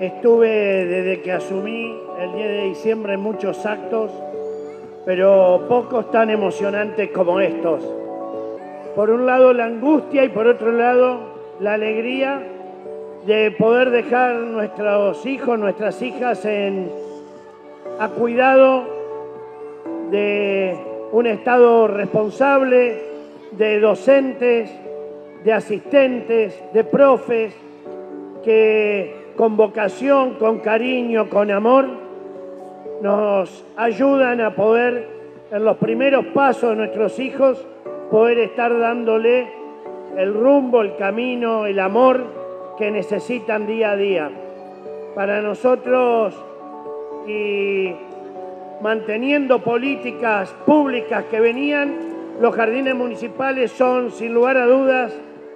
Estuve desde que asumí el 10 de diciembre en muchos actos, pero pocos tan emocionantes como estos. Por un lado la angustia y por otro lado la alegría de poder dejar nuestros hijos, nuestras hijas a cuidado de un Estado responsable, de docentes, de asistentes, de profes, que con vocación, con cariño, con amor, nos ayudan a poder, en los primeros pasos de nuestros hijos, poder estar dándole el rumbo, el camino, el amor que necesitan día a día. Para nosotros, y manteniendo políticas públicas que venían, los jardines municipales son, sin lugar a dudas,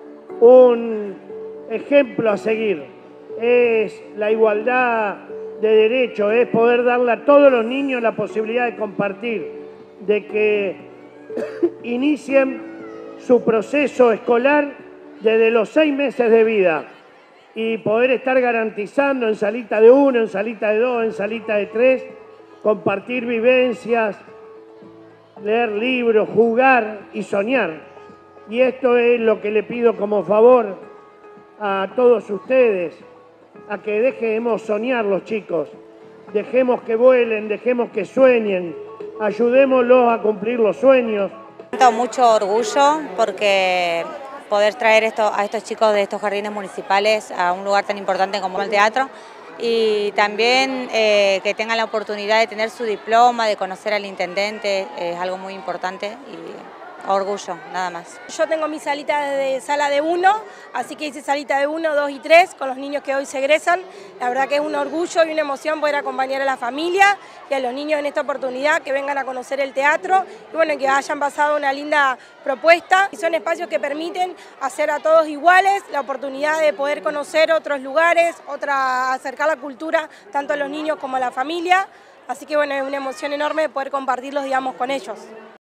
un ejemplo a seguir. Es la igualdad de derechos, es poder darle a todos los niños la posibilidad de compartir, de que inicien su proceso escolar desde los 6 meses de vida y poder estar garantizando en salita de 1, en salita de 2, en salita de 3, compartir vivencias, leer libros, jugar y soñar. Y esto es lo que le pido como favor a todos ustedes, a que dejemos soñar los chicos, dejemos que vuelen, dejemos que sueñen, ayudémoslos a cumplir los sueños. Siento mucho orgullo porque poder traer a estos chicos de estos jardines municipales a un lugar tan importante como el teatro y también que tengan la oportunidad de tener su diploma, de conocer al intendente, es algo muy importante y orgullo, nada más. Yo tengo mi salita de sala de 1, así que hice salita de 1, 2 y 3 con los niños que hoy se egresan. La verdad que es un orgullo y una emoción poder acompañar a la familia y a los niños en esta oportunidad que vengan a conocer el teatro y bueno, que hayan pasado una linda propuesta. Y son espacios que permiten hacer a todos iguales, la oportunidad de poder conocer otros lugares, acercar la cultura tanto a los niños como a la familia. Así que bueno, es una emoción enorme poder compartirlos, digamos, con ellos.